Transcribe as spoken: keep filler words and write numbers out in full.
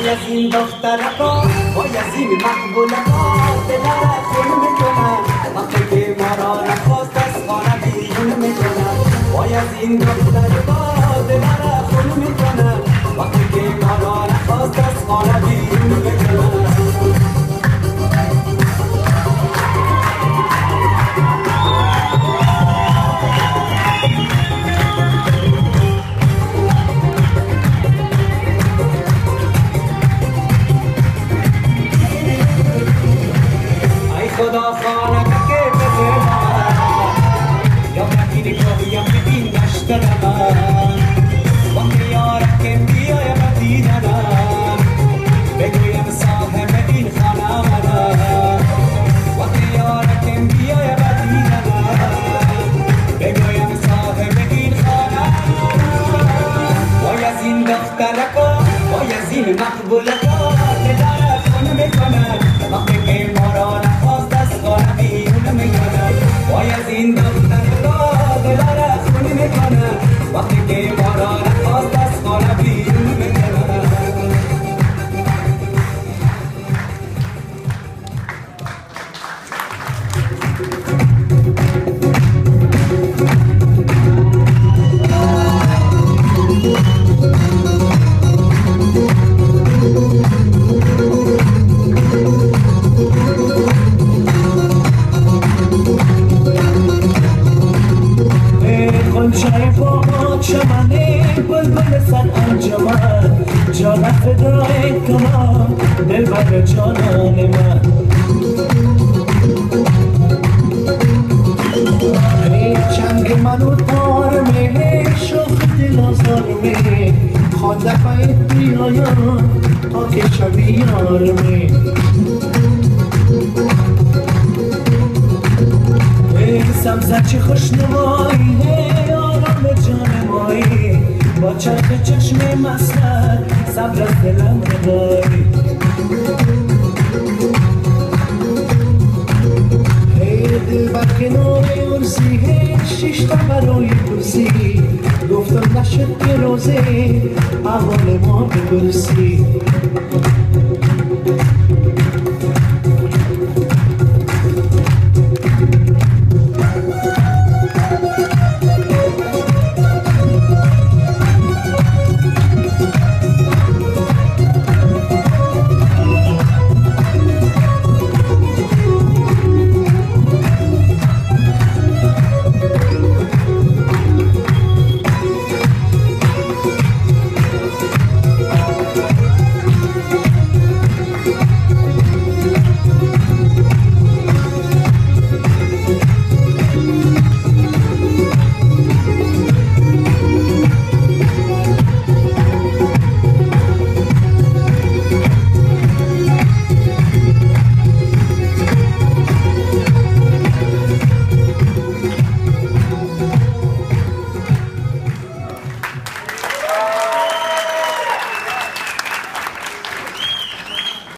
از این دخترها وای از این مقبولها دلم خون میکنم وقتی که ما را نخواست از خانه بیرون میکنم وای از این دخترها دلم خون میکنم وقتی که ما را نخواست از خانه بیرون میکنم خدا خانه که بده من یا مدینه که یا مدین دشت من وقتی یارکم بیای مدینم بگویم صاحب این خانه منم وقتی یارکم بیای مدینم بگویم صاحب این خانه وای از این دخترکا وای از این مقبولکا دلم خون میکنم وقتی که ما را وای از این دخترها دلم خون میکنم وقتی که ما را نخواست از خانه بیرون میکنم خونچه با چمنه بلبل صد انجمن جان فدای کنم دلبر جانان من ای چنگ منو تار می شوخ دل آزار می خانده باید بیایم تا که شبی یار می ای سمزد چه خوشنمایی آرام جان مایی با چرخ چشم مسخر صبر از دلم ربایی ای دل بر کنار ارسی شیشتا برای کرسی گفتم نشد که روزه احوال ما بپرسی